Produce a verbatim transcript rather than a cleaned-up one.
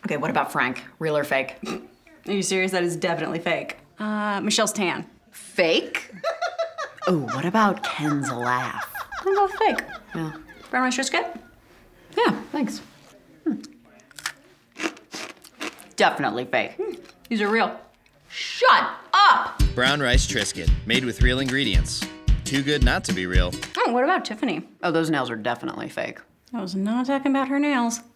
Okay, what about Frank? Real or fake? Are you serious? That is definitely fake. Uh, Michelle's tan. Fake? Oh, what about Ken's laugh? How about fake? Yeah. Brown rice Triscuit? Yeah, thanks. Hmm. Definitely fake. Hmm. These are real. Shut up! Brown rice Triscuit, made with real ingredients. Too good not to be real. Oh, what about Tiffany? Oh, those nails are definitely fake. I was not talking about her nails.